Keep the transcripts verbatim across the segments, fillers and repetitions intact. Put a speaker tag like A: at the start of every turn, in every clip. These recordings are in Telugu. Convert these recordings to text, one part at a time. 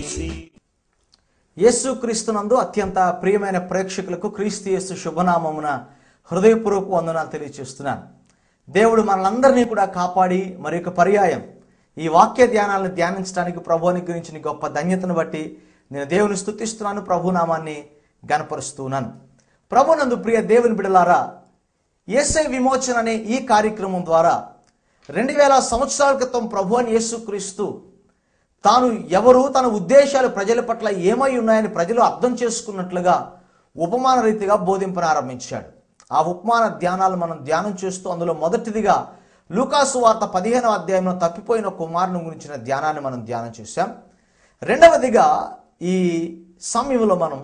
A: యేసుక్రీస్తునందు అత్యంత ప్రియమైన ప్రేక్షకులకు క్రీస్తు యేసు శుభనామమున హృదయపూర్వక వందనాలు తెలియజేస్తున్నాను. దేవుడు మనలందరినీ కూడా కాపాడి మరి ఒక పర్యాయం ఈ వాక్య ధ్యానాలను ధ్యానించడానికి ప్రభు అనుగ్రహించిన గొప్ప ధన్యతను బట్టి నేను దేవుని స్తుతిస్తున్నాను, ప్రభు నామాన్ని గణపరుస్తున్నాను. ప్రభునందు ప్రియ దేవుని బిడ్డలారా, యేసే విమోచన అనే ఈ కార్యక్రమం ద్వారా రెండు వేల సంవత్సరాల క్రితం ప్రభు అని యేసుక్రీస్తు తాను ఎవరు, తన ఉద్దేశాలు ప్రజల పట్ల ఏమై ఉన్నాయని ప్రజలు అర్థం చేసుకున్నట్లుగా ఉపమాన రీతిగా బోధింపను ఆరంభించాడు. ఆ ఉపమాన ధ్యానాలు మనం ధ్యానం చేస్తూ అందులో మొదటిదిగా లూకాసు వార్త పదిహేనవ అధ్యాయంలో తప్పిపోయిన కుమారుని గురించిన ధ్యానాన్ని మనం ధ్యానం చేశాం. రెండవదిగా ఈ సమయంలో మనం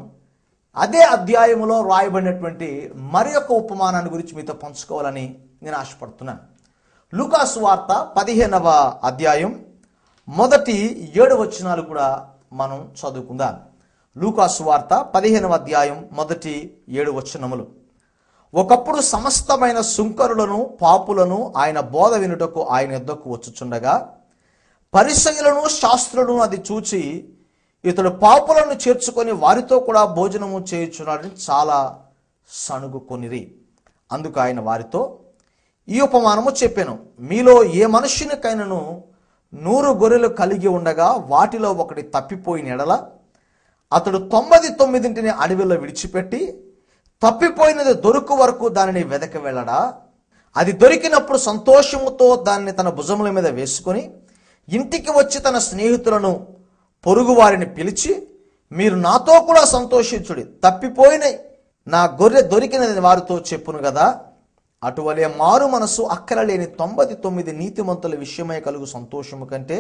A: అదే అధ్యాయంలో రాయబడినటువంటి మరి యొక్క ఉపమానాన్ని గురించి మీతో పంచుకోవాలని నేను ఆశపడుతున్నాను. లూకాసు వార్త పదిహేనవ అధ్యాయం మొదటి ఏడు వచనాలు కూడా మనం చదువుకుందాం. లూకాసు వార్త పదిహేనవ అధ్యాయం మొదటి ఏడు వచనములు. ఒకప్పుడు సమస్తమైన సుంకరులను పాపులను ఆయన బోధ వినుటకు ఆయన యొద్దకు వచ్చుచుండగా పరిసయ్యులను శాస్త్రులను అది చూచి ఇతడు పాపులను చేర్చుకొని వారితో కూడా భోజనము చేయుచున్నాడని చాలా సణుగుకొనిరి. అందుకు ఆయన వారితో ఈ ఉపమానము చెప్పాను. మీలో ఏ మనుష్యునికైనను నూరు గొర్రెలు కలిగి ఉండగా వాటిలో ఒకటి తప్పిపోయిన ఎడల అతడు తొంభై తొమ్మిదింటిని అడవిలో విడిచిపెట్టి తప్పిపోయినది దొరుకు వరకు దానిని వెదక వెళ్ళడా? అది దొరికినప్పుడు సంతోషముతో దానిని తన భుజముల మీద వేసుకొని ఇంటికి వచ్చి తన స్నేహితులను పొరుగు వారిని పిలిచి, మీరు నాతో కూడా సంతోషించుడి, తప్పిపోయిన నా గొర్రె దొరికినది వారితో చెప్పును కదా. అటువలే మారు మనసు అక్కర లేని తొంభై తొమ్మిది నీతిమంతుల విషయమై కలుగు సంతోషము కంటే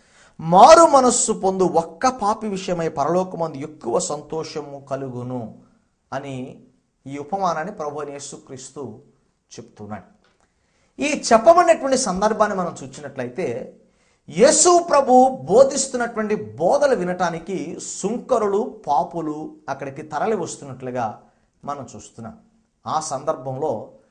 A: మారు మనస్సు పొందు ఒక్క పాపి విషయమై పరలోకమందు ఎక్కువ సంతోషము కలుగును అని ఈ ఉపమానాన్ని ప్రభువైన యేసుక్రీస్తు చెప్తున్నాడు. ఈ చెప్పబడినటువంటి సందర్భాన్ని మనం చూసినట్లయితే యేసు ప్రభు బోధిస్తున్నటువంటి బోధలు వినటానికి సుంకరులు పాపులు అక్కడికి తరలి వస్తున్నట్లుగా మనం చూస్తున్నాం. ఆ సందర్భంలో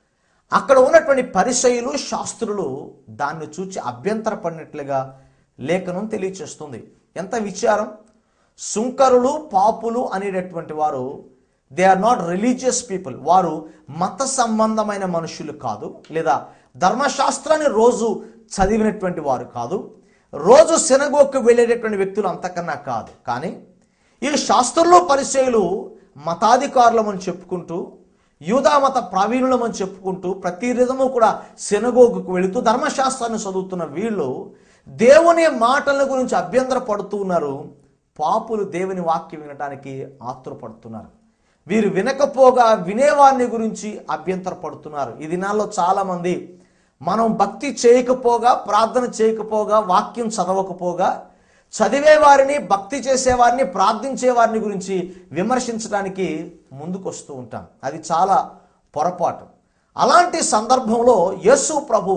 A: అక్కడ ఉన్నటువంటి పరిసయ్యులు శాస్త్రులు దాన్ని చూచి అభ్యంతరపడినట్లుగా లేఖనం తెలియచేస్తుంది. ఎంత విచారం! సుంకరులు పాపులు అనేటటువంటి వారు they are not religious people. వారు మత సంబంధమైన మనుషులు కాదు, లేదా ధర్మశాస్త్రాన్ని రోజు చదివినటువంటి వారు కాదు, రోజు సినగోగ్కు వెళ్ళేటటువంటి వ్యక్తులు అంతకన్నా కాదు. కానీ ఈ శాస్త్రులు పరిసయ్యులు మతాధికారులమని చెప్పుకుంటూ యూదా మత ప్రావీణులమని చెప్పుకుంటూ ప్రతి విధము కూడా సినగోగుకు వెళుతూ ధర్మశాస్త్రాన్ని చదువుతున్న వీళ్ళు దేవుని మాటల గురించి అభ్యంతర పడుతూ ఉన్నారు. పాపులు దేవుని వాక్యం వినడానికి ఆతురపడుతున్నారు. వీరు వినకపోగా వినేవారిని గురించి అభ్యంతర పడుతున్నారు. ఈ దినాల్లో చాలా మంది మనం భక్తి చేయకపోగా, ప్రార్థన చేయకపోగా, వాక్యం చదవకపోగా చదివే వారిని, భక్తి చేసేవారిని, ప్రార్థించే వారిని గురించి విమర్శించడానికి ముందుకు వస్తూ ఉంటాం. అది చాలా పొరపాటు. అలాంటి సందర్భంలో యేసు ప్రభు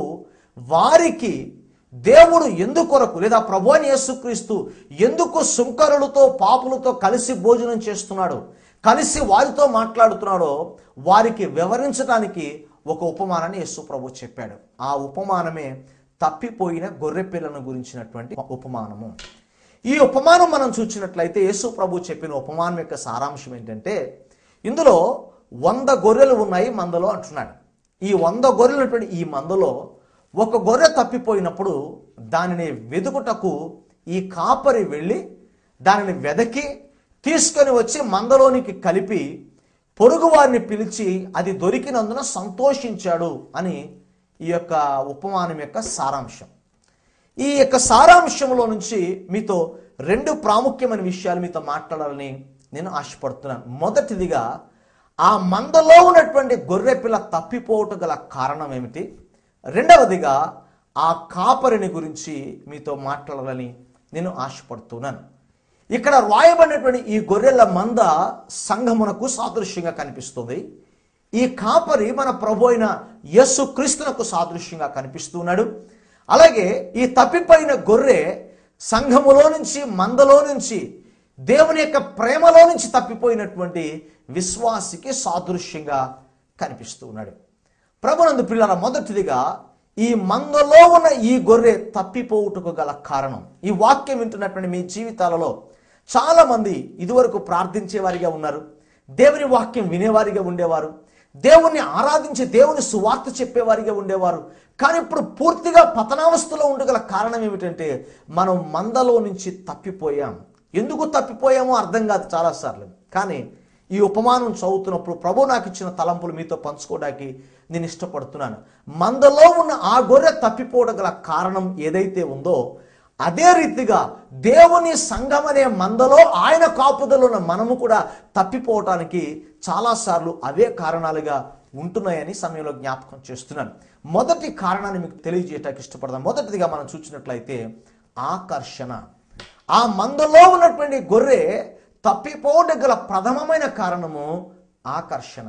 A: వారికి దేవుడు ఎందుకొరకు, లేదా ప్రభు అని యేసుక్రీస్తు ఎందుకు సుంకరులతో పాపులతో కలిసి భోజనం చేస్తున్నాడు, కలిసి వారితో మాట్లాడుతున్నాడో వారికి వివరించడానికి ఒక ఉపమానాన్ని యేసు ప్రభు చెప్పాడు. ఆ ఉపమానమే తప్పిపోయిన గొర్రె పిల్లను గురించినటువంటి ఉపమానము. ఈ ఉపమానం మనం చూసినట్లయితే యేసు ప్రభు చెప్పిన ఉపమానం యొక్క సారాంశం ఏంటంటే, ఇందులో వంద గొర్రెలు ఉన్నాయి మందలో అంటున్నాడు. ఈ వంద గొర్రెలు ఈ మందలో ఒక గొర్రె తప్పిపోయినప్పుడు దానిని వెదుకుటకు ఈ కాపరి వెళ్ళి దానిని వెదకి తీసుకొని వచ్చి మందలోనికి కలిపి పొరుగు వారిని పిలిచి అది దొరికినందున సంతోషించాడు అని ఈ యొక్క ఉపమానం యొక్క సారాంశం. ఈ యొక్క సారాంశంలో నుంచి మీతో రెండు ప్రాముఖ్యమైన విషయాలు మీతో మాట్లాడాలని నేను ఆశపడుతున్నాను. మొదటిదిగా ఆ మందలో ఉన్నటువంటి గొర్రె పిల్ల తప్పిపోవటం గల కారణం ఏమిటి? రెండవదిగా ఆ కాపరిని గురించి మీతో మాట్లాడాలని నేను ఆశపడుతున్నాను. ఇక్కడ రాయబడినటువంటి ఈ గొర్రెల మంద సంఘమునకు సాదృశ్యంగా కనిపిస్తుంది. ఈ కాపరి మన ప్రభు అయిన యేసుక్రీస్తునకు సాదృశ్యంగా కనిపిస్తున్నాడు. అలాగే ఈ తప్పిపోయిన గొర్రె సంఘములో నుంచి, మందలో నుంచి, దేవుని యొక్క ప్రేమలో నుంచి తప్పిపోయినటువంటి విశ్వాసికి సాదృశ్యంగా కనిపిస్తూ ఉన్నాడు. ప్రభునందు ప్రియులారా, మొదటిదిగా ఈ మందలో ఉన్న ఈ గొర్రె తప్పిపోవుటకు గల కారణం, ఈ వాక్యం వింటున్నటువంటి మీ జీవితాలలో చాలా మంది ఇదివరకు ప్రార్థించే వారిగా ఉన్నారు, దేవుని వాక్యం వినేవారిగా ఉండేవారు, దేవుణ్ణి ఆరాధించి దేవుని సువార్త చెప్పేవారిగా ఉండేవారు. కానీ ఇప్పుడు పూర్తిగా పతనావస్థలో ఉండగల కారణం ఏమిటంటే మనం మందలో నుంచి తప్పిపోయాం. ఎందుకు తప్పిపోయామో అర్థం కాదు చాలాసార్లు. కానీ ఈ ఉపమానం చదువుతున్నప్పుడు ప్రభు నాకు ఇచ్చిన తలంపులు మీతో పంచుకోవడానికి నేను ఇష్టపడుతున్నాను. మందలో ఉన్న ఆ గొర్రె తప్పిపోవడం గల కారణం ఏదైతే ఉందో అదే రీతిగా దేవుని సంఘం అనే మందలో ఆయన కాపుదలో ఉన్న మనము కూడా తప్పిపోవటానికి చాలాసార్లు అవే కారణాలుగా ఉంటున్నాయని సమయంలో జ్ఞాపకం చేస్తున్నాను. మొదటి కారణాన్ని మీకు తెలియజేయటానికి ఇష్టపడదాం. మొదటిదిగా మనం చూసినట్లయితే ఆకర్షణ. ఆ మందలో ఉన్నటువంటి గొర్రె తప్పిపోవడం గల ప్రథమమైన కారణము ఆకర్షణ.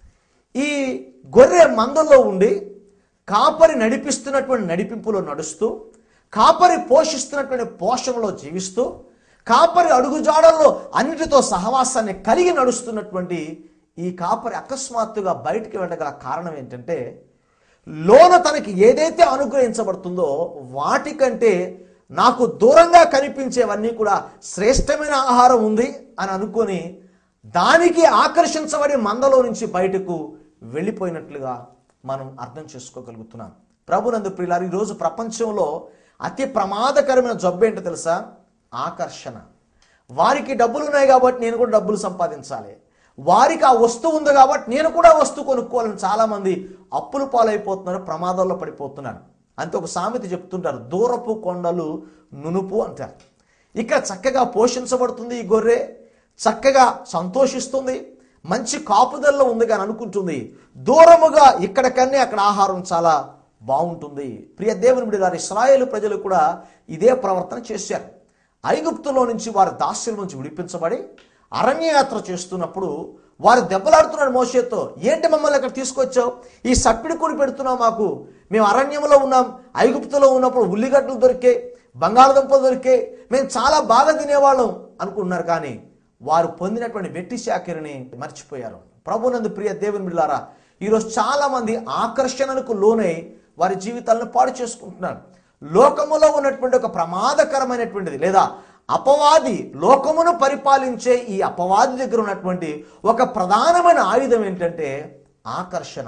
A: ఈ గొర్రె మందలో ఉండి కాపరి నడిపిస్తున్నటువంటి నడిపింపులో నడుస్తూ, కాపరి పోషిస్తున్నటువంటి పోషణలో జీవిస్తూ, కాపరి అడుగుజాడల్లో అన్నిటితో సహవాసాన్ని కలిగి నడుస్తున్నటువంటి ఈ కాపరి అకస్మాత్తుగా బయటికి వెళ్ళగల కారణం ఏంటంటే, లోన తనకి ఏదైతే అనుగ్రహించబడుతుందో వాటికంటే నాకు దూరంగా కనిపించేవన్నీ కూడా శ్రేష్టమైన ఆహారం ఉంది అని అనుకొని దానికి ఆకర్షించబడి మందలో నుంచి బయటకు వెళ్ళిపోయినట్లుగా మనం అర్థం చేసుకోగలుగుతున్నాం. ప్రభునందు ప్రియులారా, ఈరోజు ప్రపంచంలో అతి ప్రమాదకరమైన జబ్బు ఏంటో తెలుసా? ఆకర్షణ. వారికి డబ్బులు ఉన్నాయి కాబట్టి నేను కూడా డబ్బులు సంపాదించాలి, వారికి ఆ వస్తువు ఉంది కాబట్టి నేను కూడా వస్తువు కొనుక్కోవాలని చాలామంది అప్పులు పాలైపోతున్నారు, ప్రమాదాల్లో పడిపోతున్నారు. అంతే ఒక సామెత చెప్తుంటారు, దూరపు కొండలు నునుపు అంటారు. ఇక్కడ చక్కగా పోషించబడుతుంది ఈ గొర్రె, చక్కగా సంతోషిస్తుంది, మంచి కాపుదల్లో ఉంది కానీ అనుకుంటుంది దూరముగా ఇక్కడ కన్నా అక్కడ ఆహారం చాలా బాగుంటుంది. ప్రియ దేవుని బిడ్డలారా, ఇశ్రాయేలు ప్రజలు కూడా ఇదే ప్రవర్తన చేశారు. ఐగుప్తులో నుంచి వారి దాస్యం నుంచి విడిపించబడి అరణ్యయాత్ర చేస్తున్నప్పుడు వారు దెబ్బలాడుతున్నాడు మోషేతో, ఏంటి మమ్మల్ని అక్కడ తీసుకొచ్చావు, ఈ సప్పిడి కూడి పెడుతున్నావు మాకు, మేము అరణ్యంలో ఉన్నాం, ఐగుప్తులో ఉన్నప్పుడు ఉల్లిగడ్డలు దొరికే, బంగాళదుంపలు దొరికే, మేము చాలా బాగా తినేవాళ్ళం అనుకుంటున్నారు. కానీ వారు పొందినటువంటి వెట్టి శాఖరిని మర్చిపోయారు. ప్రభునందు ప్రియ దేవుని బిడ్డలారా, ఈరోజు చాలా మంది ఆకర్షణకు లోనై వారి జీవితాలను పాడు చేసుకుంటున్నారు. లోకములో ఉన్నటువంటి ఒక ప్రమాదకరమైనటువంటిది లేదా అపవాది, లోకమును పరిపాలించే ఈ అపవాది దగ్గర ఉన్నటువంటి ఒక ప్రధానమైన ఆయుధం ఏంటంటే ఆకర్షణ.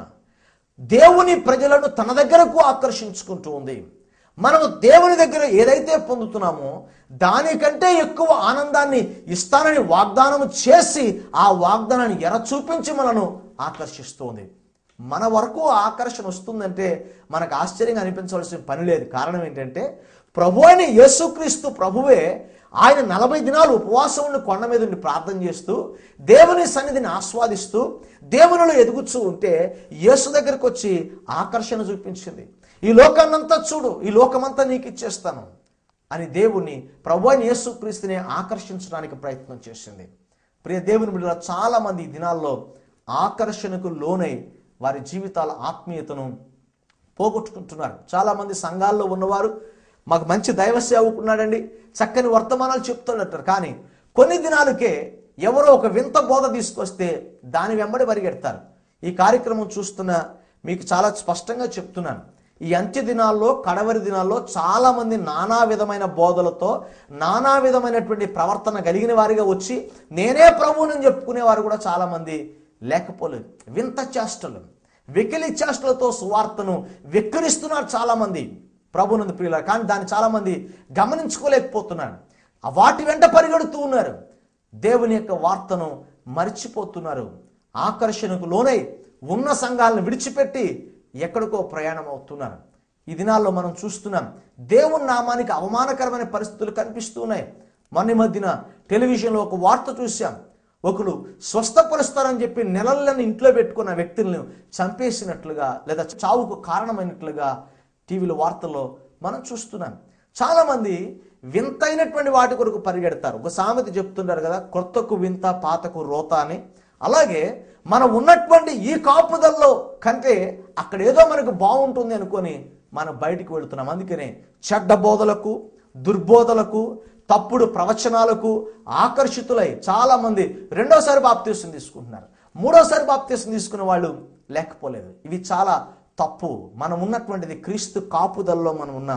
A: దేవుని ప్రజలను తన దగ్గరకు ఆకర్షించుకుంటూ ఉంది. మనము దేవుని దగ్గర ఏదైతే పొందుతున్నామో దానికంటే ఎక్కువ ఆనందాన్ని ఇస్తానని వాగ్దానం చేసి ఆ వాగ్దానాన్ని ఎర చూపించి మనను ఆకర్షిస్తుంది. మన వరకు ఆకర్షణ వస్తుందంటే మనకు ఆశ్చర్యంగా అనిపించవలసిన పని లేదు. కారణం ఏంటంటే ప్రభు అయిన యేసుక్రీస్తు ప్రభువే ఆయన నలభై దినాలు ఉపవాసం ఉండి కొండ మీద ఉండి ప్రార్థన చేస్తూ దేవుని సన్నిధిని ఆస్వాదిస్తూ దేవునిలో ఎదుగుతూ ఉంటే యేసు దగ్గరికి వచ్చి ఆకర్షణ చూపించింది. ఈ లోకాన్నంతా చూడు, ఈ లోకమంతా నీకు ఇచ్చేస్తాను అని దేవుని ప్రభు అయిన యేసుక్రీస్తుని ఆకర్షించడానికి ప్రయత్నం చేసింది. ప్రియ దేవుని బిడ్డలారా, చాలా మంది ఈ దినాల్లో ఆకర్షణకు లోనై వారి జీవితాల ఆత్మీయతను పోగొట్టుకుంటున్నారు. చాలామంది సంఘాల్లో ఉన్నవారు మాకు మంచి దైవ సేవకున్నాడండి, చక్కని వర్తమానాలు చెప్తున్నట్టారు. కానీ కొన్ని దినాలకే ఎవరో ఒక వింత బోధ తీసుకొస్తే దాని వెంబడి పరిగెడతారు. ఈ కార్యక్రమం చూస్తున్న మీకు చాలా స్పష్టంగా చెప్తున్నాను, ఈ అంత్య దినాల్లో, కడవరి దినాల్లో చాలా మంది నానా విధమైన బోధలతో నానా విధమైనటువంటి ప్రవర్తన కలిగిన వారిగా వచ్చి నేనే ప్రభువునని చెప్పుకునేవారు కూడా చాలా మంది లేకపోలేదు. వింత చేష్టలు, వెకిలి చేష్టలతో సువార్తను వెక్కిరిస్తున్నారు చాలా మంది ప్రభునందు ప్రియులారా. కానీ దాన్ని చాలా మంది గమనించుకోలేకపోతున్నారు, వాటి వెంట పరిగెడుతూ ఉన్నారు, దేవుని యొక్క వార్తను మర్చిపోతున్నారు. ఆకర్షణకు లోనై ఉన్న సంఘాలను విడిచిపెట్టి ఎక్కడికో ప్రయాణం అవుతున్నారు. ఈ దినాల్లో మనం చూస్తున్నాం దేవుని నామానికి అవమానకరమైన పరిస్థితులు కనిపిస్తున్నాయి. మొన్న మధ్యన టెలివిజన్లో ఒక వార్త చూశాం, ఒకరు స్వస్థపరుస్తారని చెప్పి నెలలను ఇంట్లో పెట్టుకున్న వ్యక్తులను చంపేసినట్లుగా లేదా చావుకు కారణమైనట్లుగా టీవీలో వార్తల్లో మనం చూస్తున్నాం. చాలామంది వింతైనటువంటి వాటి కొరకు పరిగెడతారు. ఒక సామెత చెప్తున్నారు కదా, కొత్తకు వింత పాతకు రోత అని. అలాగే మనం ఉన్నటువంటి ఈ కాపుదల్లో కంటే అక్కడ ఏదో మనకు బాగుంటుంది అనుకొని మనం బయటికి వెళుతున్నాం. అందుకనే చెడ్డ బోధలకు, దుర్బోధలకు, తప్పుడు ప్రవచనాలకు ఆకర్షితులై చాలామంది రెండోసారి బాప్తీసం తీసుకుంటున్నారు, మూడోసారి బాప్తీసం తీసుకున్న వాళ్ళు లేకపోలేదు. ఇవి చాలా తప్పు. మనం ఉన్నటువంటిది క్రీస్తు కాపుదల్లో మనం ఉన్నాం.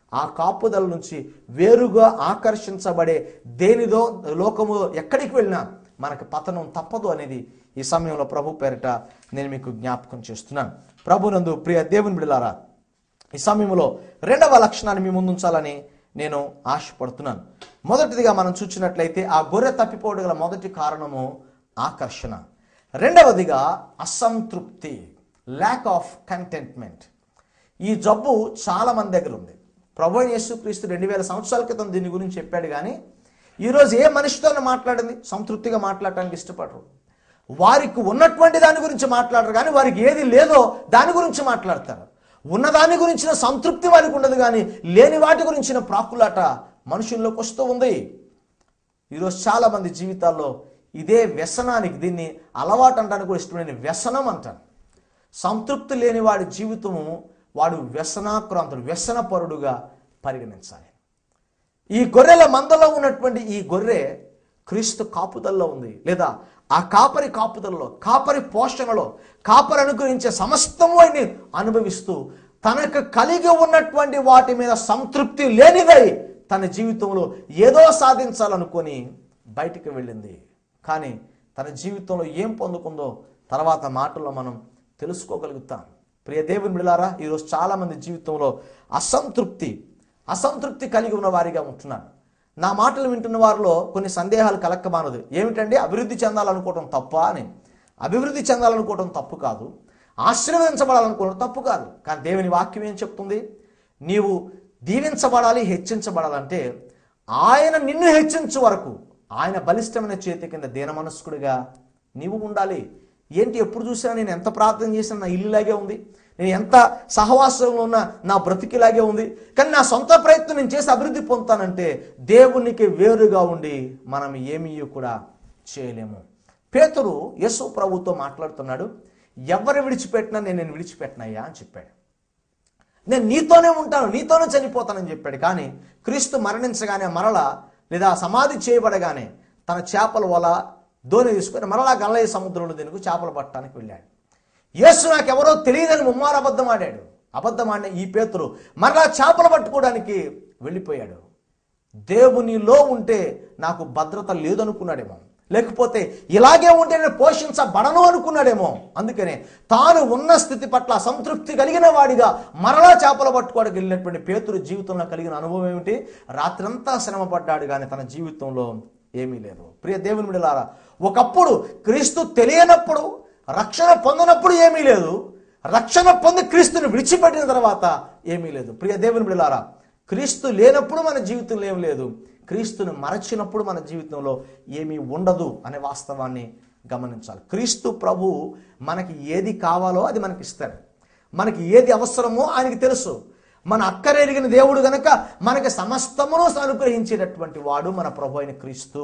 A: ఆ కాపుదల నుంచి వేరుగా ఆకర్షించబడే దేనిదో లోకము ఎక్కడికి వెళ్ళినా మనకు పతనం తప్పదు అనేది ఈ సమయంలో ప్రభు పేరిట నేను మీకు జ్ఞాపకం చేస్తున్నాను. ప్రభునందు ప్రియ దేవుని బిడ్డలారా, ఈ సమయంలో రెండవ లక్షణాన్ని మీ ముందుంచాలని నేను ఆశపడుతున్నాను. మొదటిదిగా మనం చూసినట్లయితే ఆ గొర్రె తప్పిపోవడం గల మొదటి కారణము ఆకర్షణ. రెండవదిగా అసంతృప్తి, ల్యాక్ ఆఫ్ కంటెంట్మెంట్. ఈ జబ్బు చాలా మంది దగ్గర ఉంది. ప్రభువైన యేసుక్రీస్తు రెండు వేల సంవత్సరాల క్రితం దీని గురించి చెప్పాడు. కానీ ఈరోజు ఏ మనిషితో మాట్లాడింది సంతృప్తిగా మాట్లాడటానికి ఇష్టపడరు. వారికి ఉన్నటువంటి దాని గురించి మాట్లాడరు, కానీ వారికి ఏది లేదో దాని గురించి మాట్లాడతారు. ఉన్నదాని గురించిన సంతృప్తి వారికి ఉండదు, కానీ లేని వాటి గురించిన ప్రాకులాట మనుషుల్లోకి వస్తూ ఉంది. ఈరోజు చాలా మంది జీవితాల్లో ఇదే వ్యసనానికి, దీన్ని అలవాటు అంటానికి కూడా ఇష్టమైన వ్యసనం అంటారు. సంతృప్తి లేని వాడి జీవితము వాడు వ్యసనాక్రాంతుడు, వ్యసనపరుడుగా పరిగణించాలి. ఈ గొర్రెల మందలో ఉన్నటువంటి ఈ గొర్రె క్రీస్తు కాపుదల్లో ఉంది, లేదా ఆ కాపరి కాపుదలలో, కాపరి పోషణలో, కాపరి అనుగ్రహించే సమస్తము అని అనుభవిస్తూ తనకు కలిగి ఉన్నటువంటి వాటి మీద సంతృప్తి లేనిదై తన జీవితంలో ఏదో సాధించాలనుకొని బయటికి వెళ్ళింది. కానీ తన జీవితంలో ఏం పొందుకుందో తర్వాత మాటల్లో మనం తెలుసుకోగలుగుతాం. ప్రియ దేవుని బిడ్డలారా, ఈరోజు చాలామంది జీవితంలో అసంతృప్తి అసంతృప్తి కలిగి ఉన్న వారిగా ఉంటున్నారు. నా మాటలు వింటున్న వారిలో కొన్ని సందేహాలు కలక్కమానదు. ఏమిటంటే అభివృద్ధి చెందాలనుకోవడం తప్ప అని. అభివృద్ధి చెందాలనుకోవడం తప్పు కాదు, ఆశీర్వదించబడాలనుకోవడం తప్పు కాదు. కానీ దేవుని వాక్యం ఏం చెప్తుంది? నీవు దీవించబడాలి, హెచ్చించబడాలంటే ఆయన నిన్ను హెచ్చించు వరకు ఆయన బలిష్టమైన చేతి కింద దీన మనస్కుడిగా నీవు ఉండాలి. ఏంటి, ఎప్పుడు చూసినా నేను ఎంత ప్రార్థన చేసినా నా ఇల్లులాగే ఉంది, నేను ఎంత సహవాసంలో ఉన్నా నా బ్రతికిలాగే ఉంది, కానీ నా సొంత ప్రయత్నం నేను చేసి అభివృద్ధి పొందుతానంటే దేవునికి వేరుగా ఉండి మనం ఏమీ కూడా చేయలేము. పేతురు యేసు ప్రభుతో మాట్లాడుతున్నాడు. ఎవరు విడిచిపెట్టినా నేను నేను విడిచిపెట్టినయ్యా అని చెప్పాడు. నేను నీతోనే ఉంటాను, నీతోనే చనిపోతానని చెప్పాడు. కానీ క్రీస్తు మరణించగానే మరల లేదా సమాధి చేయబడగానే తన చేపల వల దోణి తీసుకొని మరలా గల్లయ్య సముద్రంలో దీనికి చేపలు పట్టడానికి వెళ్ళాడు. యేసు నాకెవరో తెలియదని ముమ్మారు అబద్ధం ఆడాడు. అబద్ధం ఆడిన ఈ పేతురు మరలా చేపలు పట్టుకోవడానికి వెళ్ళిపోయాడు. దేవునిలో ఉంటే నాకు భద్రత లేదనుకున్నాడేమో, లేకపోతే ఇలాగే ఉంటే నేను పోషించబడను అనుకున్నాడేమో. అందుకనే తాను ఉన్న స్థితి పట్ల సంతృప్తి కలిగిన వాడిగా మరలా చేపలు పట్టుకోవడానికి వెళ్ళినటువంటి పేతురు జీవితంలో కలిగిన అనుభవం ఏమిటి? రాత్రంతా శ్రమ పడ్డాడు, కానీ తన జీవితంలో ఏమీ లేదు. ప్రియ దేవుని బిడ్డలారా, ఒకప్పుడు క్రీస్తు తెలియనప్పుడు, రక్షణ పొందినప్పుడు ఏమీ లేదు, రక్షణ పొంది క్రీస్తుని విడిచిపెట్టిన తర్వాత ఏమీ లేదు. ప్రియ దేవుని బిడ్డలారా, క్రీస్తు లేనప్పుడు మన జీవితంలో ఏమీ లేదు, క్రీస్తుని మరచినప్పుడు మన జీవితంలో ఏమీ ఉండదు అనే వాస్తవాన్ని గమనించాలి. క్రీస్తు ప్రభు మనకి ఏది కావాలో అది మనకి ఇస్తాడు. మనకి ఏది అవసరమో ఆయనకి తెలుసు. మన అక్కరెరిగిన దేవుడు గనక మనకి సమస్తమును అనుగ్రహించేటటువంటి వాడు మన ప్రభు అయిన క్రీస్తు.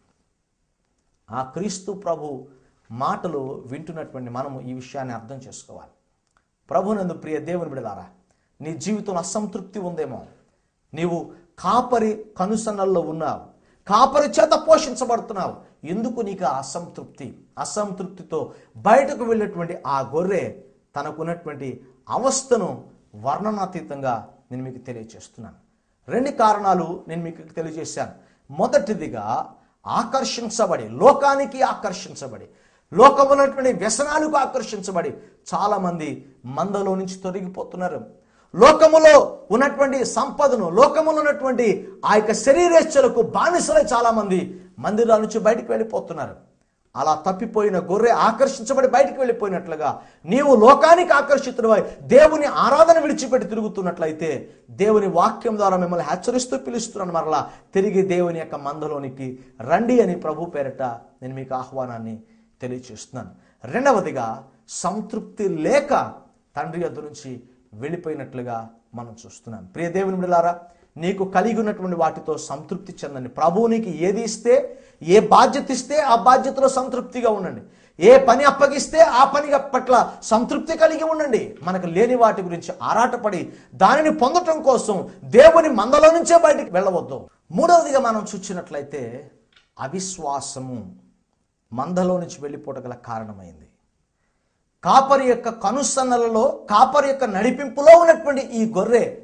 A: ఆ క్రీస్తు ప్రభు మాటలు వింటున్నటువంటి మనము ఈ విషయాన్ని అర్థం చేసుకోవాలి. ప్రభునందు ప్రియ దేవుని బిడ్డలారా, నీ జీవితంలో అసంతృప్తి ఉందేమో, నీవు కాపరి కనుసన్నల్లో ఉన్నావు, కాపరి చేత పోషించబడుతున్నావు. ఎందుకు నీకు ఆ అసంతృప్తి? అసంతృప్తితో బయటకు వెళ్ళినటువంటి ఆ గొర్రె తనకున్నటువంటి అవస్థను వర్ణనాతీతంగా నేను మీకు తెలియజేస్తున్నాను. రెండు కారణాలు నేను మీకు తెలియజేశాను. మొదటిదిగా ఆకర్షించబడి, లోకానికి ఆకర్షించబడి, లోకమున్నటువంటి వ్యసనాలకు ఆకర్షించబడి చాలామంది మందలో నుంచి తొలగిపోతున్నారు. లోకములో ఉన్నటువంటి సంపదను, లోకములో ఉన్నటువంటి ఆ యొక్క శరీరేచ్ఛలకు బానిసలై చాలామంది మందిరాల నుంచి బయటికి వెళ్ళిపోతున్నారు. అలా తప్పిపోయిన గొర్రె ఆకర్షించబడి బయటికి వెళ్ళిపోయినట్లుగా నీవు లోకానికి ఆకర్షితుడివై దేవుని ఆరాధన విడిచిపెట్టి తిరుగుతున్నట్లయితే దేవుని వాక్యం ద్వారా మిమ్మల్ని హెచ్చరిస్తూ పిలుస్తున్నాను, మరలా తిరిగి దేవుని యొక్క మందలోనికి రండి అని ప్రభు పేరిట నేను మీకు ఆహ్వానాన్ని తెలియచేస్తున్నాను. రెండవదిగా సంతృప్తి లేక తండ్రి యొద్ద నుంచి వెళ్ళిపోయినట్లుగా మనం చూస్తున్నాం. ప్రియ దేవుని బిడ్డలారా, నీకు కలిగి ఉన్నటువంటి వాటితో సంతృప్తి చెందండి. ప్రభువు నీకు ఏది ఇస్తే, ఏ బాధ్యత ఇస్తే ఆ బాధ్యతలో సంతృప్తిగా ఉండండి. ఏ పని అప్పగిస్తే ఆ పని పట్ల సంతృప్తి కలిగి ఉండండి. మనకు లేని వాటి గురించి ఆరాటపడి దానిని పొందటం కోసం దేవుని మందలో నుంచే బయటికి వెళ్ళవద్దు. మూడవదిగా మనం చూసినట్లయితే అవిశ్వాసము మందలో నుంచి వెళ్ళిపోవట గల కారణమైంది. కాపరి యొక్క కనుసన్నలలో, కాపరి యొక్క నడిపింపులో ఉన్నటువంటి ఈ గొర్రె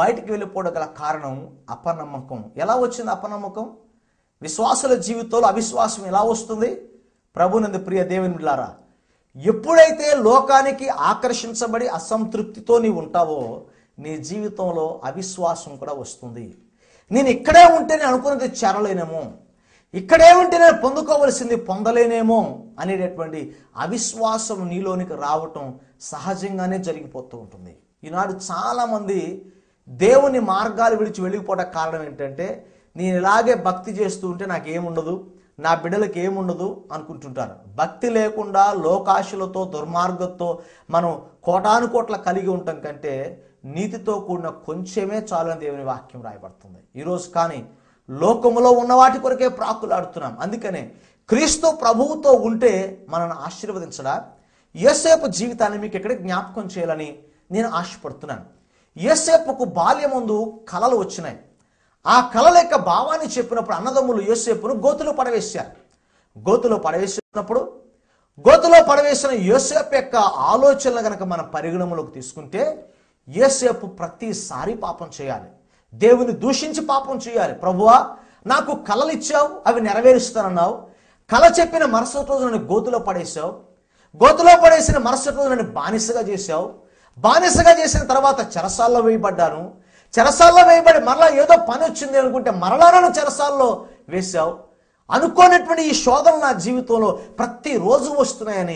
A: బయటికి వెళ్ళిపోవడం గల కారణం అపనమ్మకం. ఎలా వచ్చింది అపనమ్మకం? విశ్వాసుల జీవితంలో అవిశ్వాసం ఎలా వస్తుంది? ప్రభునందు ప్రియ దేవుని బిడ్డలారా, ఎప్పుడైతే లోకానికి ఆకర్షించబడి అసంతృప్తితో నీవు ఉంటావో నీ జీవితంలో అవిశ్వాసం కూడా వస్తుంది. నేను ఇక్కడే ఉంటే నేను అనుకున్నది చేరలేనేమో, ఇక్కడే ఉంటే నేను పొందుకోవలసింది పొందలేనేమో అనేటటువంటి అవిశ్వాసం నీలోనికి రావటం సహజంగానే జరిగిపోతూ ఉంటుంది. ఈనాడు చాలామంది దేవుని మార్గాలు విడిచి వెళ్ళిపోవడం కారణం ఏంటంటే, నేను ఇలాగే భక్తి చేస్తూ ఉంటే నాకేముండదు, నా బిడ్డలకు ఏముండదు అనుకుంటుంటారు. భక్తి లేకుండా లోకాశలతో దుర్మార్గంతో మనం కోటాను కోట్ల కలిగి ఉండటం కంటే నీతితో కూడిన కొంచెమే చాలని దేవుని వాక్యం రాయబడుతుంది ఈరోజు. కానీ లోకములో ఉన్న వాటి కొరకే ప్రాకులాడుతున్నాం. అందుకనే క్రీస్తు ప్రభువుతో ఉంటే మనల్ని ఆశీర్వదించడా యోసేపు జీవితాన్ని మీకు ఎక్కడ జ్ఞాపకం చేయాలని నేను ఆశపడుతున్నాను. యోసేపుకు బాల్యమందు కలలు వచ్చినాయి. ఆ కలల యొక్క భావాన్ని చెప్పినప్పుడు అన్నదమ్ములు యోసేపును గోతులో పడవేశారు. గోతులో పడవేసినప్పుడు గోతులో పడవేసిన యోసేపు యొక్క ఆలోచనలు గనక మనం పరిగణనలోకి తీసుకుంటే, యోసేపు ప్రతిసారి పాపం చేయాలి, దేవుని దూషించి పాపం చేయాలి. ప్రభువా, నాకు కలలు ఇచ్చావు, అవి నెరవేరుస్తానన్నావు. కల చెప్పిన మరుసటి రోజు నన్ను గోతులో పడేశావు, గోతులో పడేసిన మరుసటి రోజు నన్ను బానిసగా చేశావు, బానిసగా చేసిన తర్వాత చెరసాల్లో వేయబడ్డాను, చెరసాల్లో వేయబడి మరలా ఏదో పని వచ్చింది అనుకుంటే మరలా నన్ను చెరసాల్లో వేశావు. అనుకోనటువంటి ఈ శోధనలు నా జీవితంలో ప్రతిరోజు వస్తున్నాయని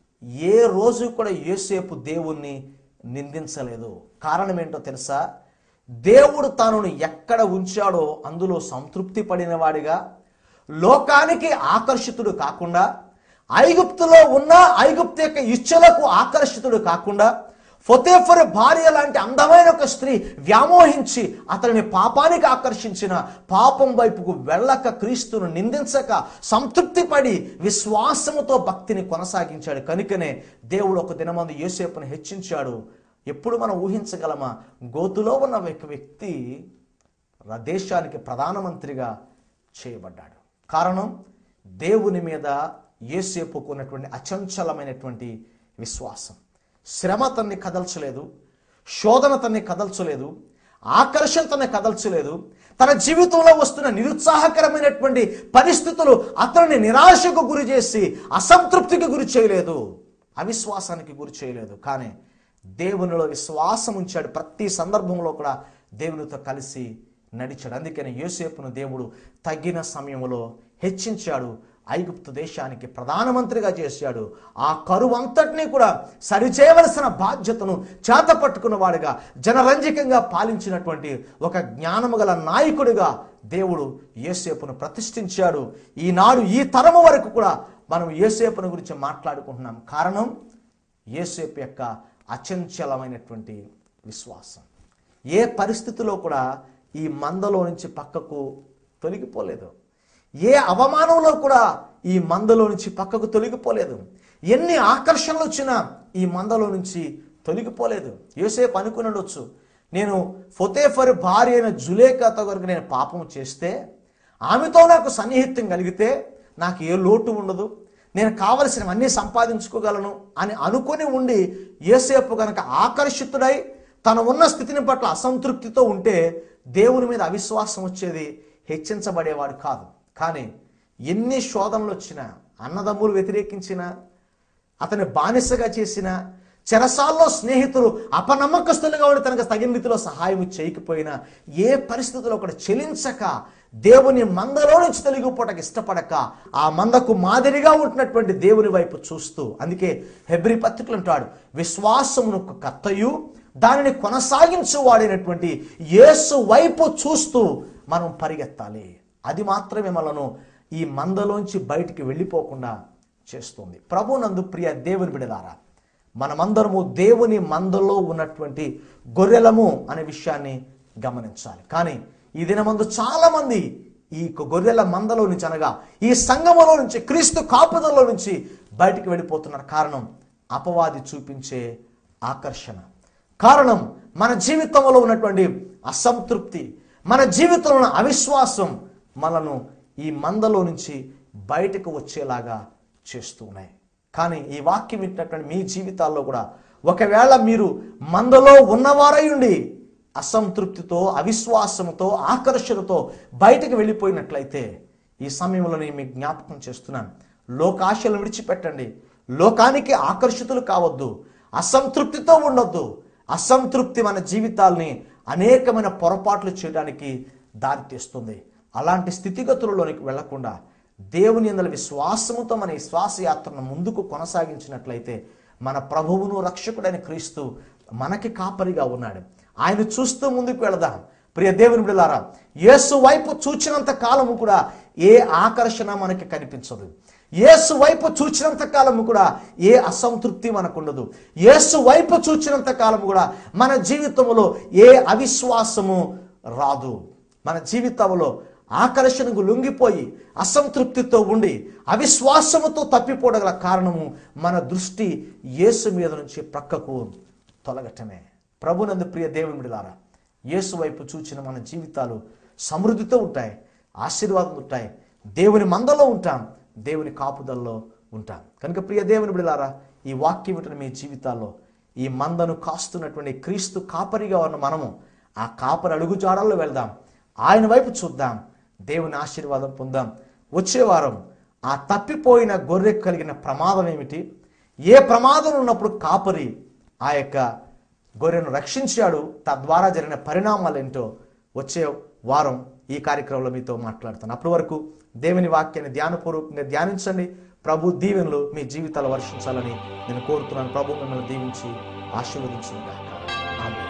A: ఏ రోజు కూడా యోసేపు దేవుణ్ణి నిందించలేదు. కారణం ఏంటో తెలుసా? దేవుడు తనను ఎక్కడ ఉంచాడో అందులో సంతృప్తి పడిన వాడిగా, లోకానికి ఆకర్షితుడు కాకుండా, ఐగుప్తులో ఉన్న ఐగుప్తు యొక్క ఇచ్చలకు ఆకర్షితుడు కాకుండా, ఫొతేఫరు భార్య లాంటి అందమైన ఒక స్త్రీ వ్యామోహించి అతనిని పాపానికి ఆకర్షించిన పాపం వైపుకు వెళ్ళక, క్రీస్తును నిందించక, సంతృప్తి పడి విశ్వాసముతో భక్తిని కొనసాగించాడు. కనుకనే దేవుడు ఒక దినమందు యోసేపును హెచ్చించాడు. ఎప్పుడు మనం ఊహించగలమా? గోతులో ఉన్న ఒక వ్యక్తి దేశానికి ప్రధానమంత్రిగా చేయబడ్డాడు. కారణం దేవుని మీద యోసేపుకు ఉన్నటువంటి అచంచలమైనటువంటి విశ్వాసం. శ్రమ తన్ని కదల్చలేదు, శోధన తన్ని కదల్చలేదు, ఆకర్షణ తన్ని కదల్చలేదు. తన జీవితంలో వస్తున్న నిరుత్సాహకరమైనటువంటి పరిస్థితులు అతన్ని నిరాశకు గురి చేసి అసంతృప్తికి గురి చేయలేదు, అవిశ్వాసానికి గురి చేయలేదు. కానీ దేవునిలో విశ్వాసం ఉంచాడు. ప్రతి సందర్భంలో కూడా దేవునితో కలిసి నడిచాడు. అందుకని యోసేపును దేవుడు తగిన సమయంలో హెచ్చించాడు, ఐగుప్తు దేశానికి ప్రధానమంత్రిగా చేశాడు. ఆ కరువు అంతటినీ కూడా సరిచేయవలసిన బాధ్యతను చేత పట్టుకున్న వాడిగా, జనరంజకంగా పాలించినటువంటి ఒక జ్ఞానము గల నాయకుడిగా దేవుడు యోసేపును ప్రతిష్ఠించాడు. ఈనాడు ఈ తరము వరకు కూడా మనం యోసేపును గురించి మాట్లాడుకుంటున్నాం. కారణం యోసేపు యొక్క అచంచలమైనటువంటి విశ్వాసం. ఏ పరిస్థితిలో కూడా ఈ మందలో నుంచి పక్కకు తొలగిపోలేదు. ఏ అవమానంలో కూడా ఈ మందలో నుంచి పక్కకు తొలగిపోలేదు. ఎన్ని ఆకర్షణలు వచ్చినా ఈ మందలో నుంచి తొలగిపోలేదు. యోసేపు అనుకుని ఉండొచ్చు, నేను ఫొతేఫరు భార్య అయిన జులేఖాతో వరకు నేను పాపం చేస్తే, ఆమెతో నాకు సన్నిహిత్యం కలిగితే నాకు ఏ లోటు ఉండదు, నేను కావలసినవన్నీ సంపాదించుకోగలను అని అనుకుని ఉండి యోసేపు కనుక ఆకర్షితుడై తను ఉన్న స్థితిని పట్ల అసంతృప్తితో ఉంటే దేవుని మీద అవిశ్వాసం వచ్చేది, హెచ్చించబడేవాడు కాదు. కానీ ఎన్ని శోధనలు వచ్చినా, అన్నదమ్ములు వ్యతిరేకించినా, అతని బానిసగా చేసిన, చెరసాల్లో స్నేహితులు అపనమ్మకస్తులుగా ఉండి తనకు తగిన రీతిలో సహాయం చేయకపోయినా, ఏ పరిస్థితుల్లో కూడా చెలించక దేవుని మందలో నుంచి తొలగిపోవటానికి ఇష్టపడక ఆ మందకు మాదిరిగా ఉంటున్నటువంటి దేవుని వైపు చూస్తూ, అందుకే హెబ్రీ పత్రికలు అంటాడు, విశ్వాసమును కర్తయు దానిని కొనసాగించువాడైనటువంటి యేసు వైపు చూస్తూ మనం పరిగెత్తాలి. అది మాత్రమే మనను ఈ మందలోంచి బయటికి వెళ్ళిపోకుండా చేస్తుంది. ప్రభునందు ప్రియ దేవుని బిడ్డలారా, మనమందరము దేవుని మందలో ఉన్నటువంటి గొర్రెలము అనే విషయాన్ని గమనించాలి. కానీ ఈ దినమందు చాలా మంది ఈ గొర్రెల మందలో నుంచి, అనగా ఈ సంఘములో నుంచి, క్రీస్తు కాపుదలలో నుంచి బయటికి వెళ్ళిపోతున్నారు. కారణం అపవాది చూపించే ఆకర్షణ, కారణం మన జీవితంలో ఉన్నటువంటి అసంతృప్తి, మన జీవితంలో ఉన్న అవిశ్వాసం మనను ఈ మందలో నుంచి బయటకు వచ్చేలాగా చేస్తూ ఉన్నాయి. కానీ ఈ వాక్యం వింటున్నటువంటి మీ జీవితాల్లో కూడా ఒకవేళ మీరు మందలో ఉన్నవారై ఉండి అసంతృప్తితో, అవిశ్వాసంతో, ఆకర్షణతో బయటకు వెళ్ళిపోయినట్లయితే ఈ సమయంలో నేను మీకు జ్ఞాపకం చేస్తున్నాను, లోకాశలను విడిచిపెట్టండి. లోకానికి ఆకర్షితులు కావద్దు, అసంతృప్తితో ఉండొద్దు. అసంతృప్తి మన జీవితాల్ని అనేకమైన పొరపాట్లు చేయడానికి దారితీస్తుంది. అలాంటి స్థితిగతులలోనికి వెళ్లకుండా దేవుని యందు విశ్వాసముతో మన విశ్వాస యాత్రను ముందుకు కొనసాగించినట్లయితే మన ప్రభువును రక్షకుడైన క్రీస్తు మనకి కాపరిగా ఉన్నాడు. ఆయన చూస్తూ ముందుకు వెళదాం. ప్రియ దేవుని బిడ్డలారా, యేసు వైపు చూచినంత కాలము కూడా ఏ ఆకర్షణ మనకి కనిపించదు. యేసు వైపు చూచినంత కాలము కూడా ఏ అసంతృప్తి మనకు ఉండదు. యేసు వైపు చూచినంత కాలము కూడా మన జీవితంలో ఏ అవిశ్వాసము రాదు. మన జీవితంలో ఆకర్షణకు లొంగిపోయి అసంతృప్తితో ఉండి అవిశ్వాసముతో తప్పిపోవడం కారణము మన దృష్టి యేసు మీద నుంచి ప్రక్కకు తొలగటమే. ప్రభునందు ప్రియ దేవుని బిడ్డలారా, యేసు వైపు చూచిన మన జీవితాలు సమృద్ధితో ఉంటాయి, ఆశీర్వాదం ఉంటాయి, దేవుని మందలో ఉంటాం, దేవుని కాపుదల్లో ఉంటాం. కనుక ప్రియ దేవుని బిడ్డలారా, ఈ వాక్యం వింటున్న మీ జీవితాల్లో ఈ మందను కాస్తున్నటువంటి క్రీస్తు కాపరిగా ఉన్న మనము ఆ కాపరి అడుగుజాడల్లో వెళ్దాం, ఆయన వైపు చూద్దాం, దేవుని ఆశీర్వాదం పొందాం. వచ్చే వారం ఆ తప్పిపోయిన గొర్రె కలిగిన ప్రమాదం ఏమిటి, ఏ ప్రమాదం ఉన్నప్పుడు కాపరి ఆ యొక్క గొర్రెను రక్షించాడు, తద్వారా జరిగిన పరిణామాలు ఏంటో వచ్చే వారం ఈ కార్యక్రమంలో మీతో మాట్లాడుతాను. అప్పటి వరకు దేవుని వాక్యాన్ని ధ్యానపూర్వకంగా ధ్యానించండి. ప్రభు దీవెనలు మీ జీవితాలు వర్షించాలని నేను కోరుతున్నాను. ప్రభు మిమ్మల్ని దీవించి ఆశీర్వదించును గాక. ఆమేన్.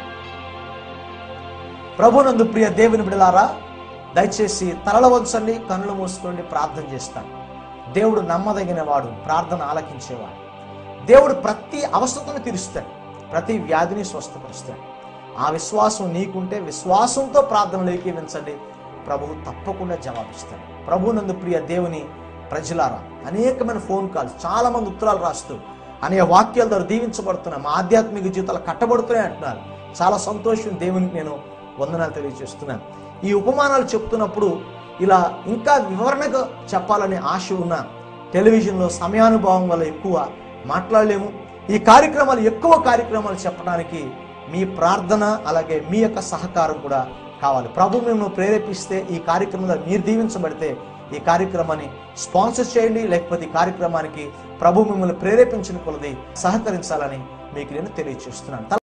A: ప్రభునందు ప్రియ దేవుని బిడ్డలారా, దయచేసి తలల వంచండి, కన్నులు మూసుకోండి, ప్రార్థన చేస్తాను. దేవుడు నమ్మదగిన వాడు, ప్రార్థన ఆలకించేవాడు. దేవుడు ప్రతి అవసరతను తీరుస్తాడు, ప్రతి వ్యాధిని స్వస్థపరుస్తాడు. ఆ విశ్వాసం నీకుంటే విశ్వాసంతో ప్రార్థనలు ఏకీవించండి, ప్రభువు తప్పకుండా జవాబిస్తాడు. ప్రభునందు ప్రియ దేవుని ప్రజలారా, అనేకమైన ఫోన్ కాల్స్, చాలా మంది ఉత్తరాలు రాస్తూ అనే వాక్యాల ద్వారా దీవించబడుతున్నాం, మా ఆధ్యాత్మిక జీవితాలు కట్టబడుతున్నాయి అంటున్నారు. చాలా సంతోషం. దేవునికి నేను వందనాలు తెలియజేస్తున్నాను. ఈ ఉపమానాలు చెప్తున్నప్పుడు ఇలా ఇంకా వివరణగా చెప్పాలనే ఆశ ఉన్న టెలివిజన్లో సమయానుభవం వల్ల ఎక్కువ మాట్లాడలేము. ఈ కార్యక్రమాలు ఎక్కువ కార్యక్రమాలు చెప్పడానికి మీ ప్రార్థన అలాగే మీ యొక్క సహకారం కూడా కావాలి. ప్రభు మిమ్మల్ని ప్రేరేపిస్తే, ఈ కార్యక్రమంలో మీరు దీవించబడితే ఈ కార్యక్రమాన్ని స్పాన్సర్ చేయండి, లేకపోతే ఈ కార్యక్రమానికి ప్రభు మిమ్మల్ని ప్రేరేపించిన కొలది సహకరించాలని మీకు నేను తెలియజేస్తున్నాను.